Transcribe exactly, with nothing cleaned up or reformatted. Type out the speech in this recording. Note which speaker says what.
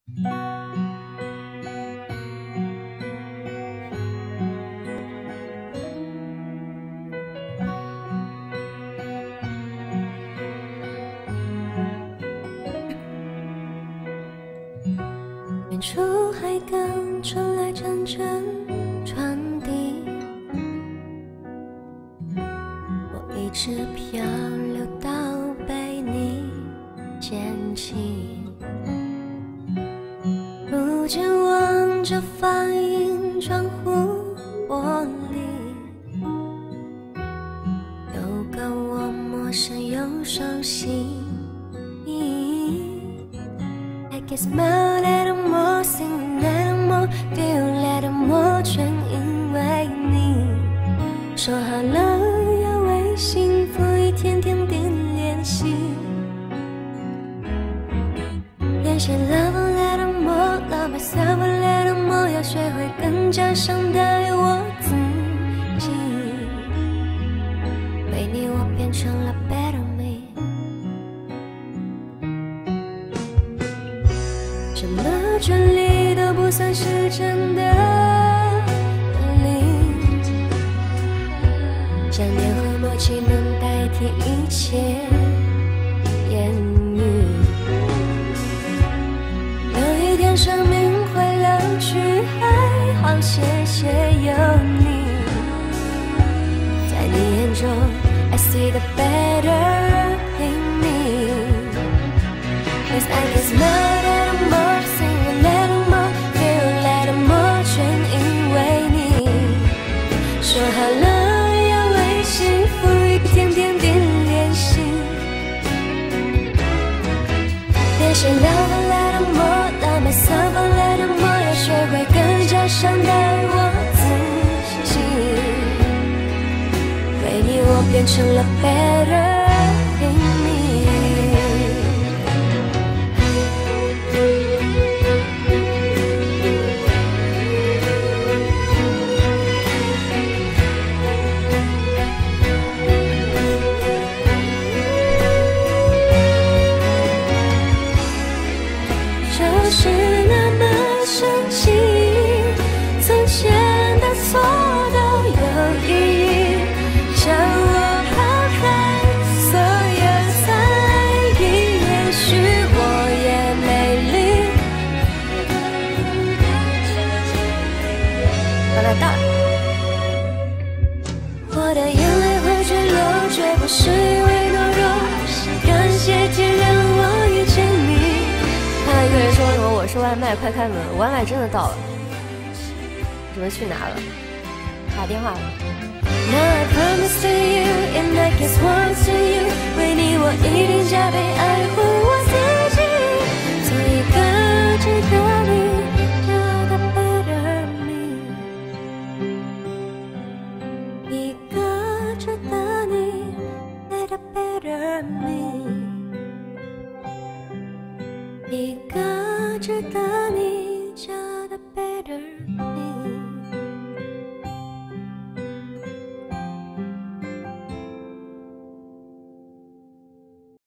Speaker 1: 远处还跟传来阵阵传递，我一直漂流到被你捡起。如今望着反映窗户玻璃，有个我陌生又熟悉。I get smile at more, sing at more, feel at more， 全因为你说好了要为幸福一天天地练习，练习 love at more, love myself at more， 要学会更加善待我自己，为你我变成了 better me。什么真理都不算是真的理，想念和默契能代替一切言语。有一天生命会老去，还好谢谢有你，在你眼中 I see the better in me， Cause I can smile at more， sing at more， feel at more， 全因为你说好了要为幸福一天天地练习，练习 love at more， love myself at more， 要学会更加善待我自己，为你我变成了 better in me。就是那么神奇，从前的错都有意义，像我抛开所有猜疑，也许我也美丽。把它大，我的眼泪会坠落，绝不是因为懦弱，感谢天让我遇见你。看到一个人说什么我是外卖，快开门！外卖真的到了，准备去拿了，打电话了。Now I promise to you and I guess once to you， 为你我一定加倍爱护我自己，做一个值得你叫的 better me， 一个值得你爱的 better me，一个值得你叫的 better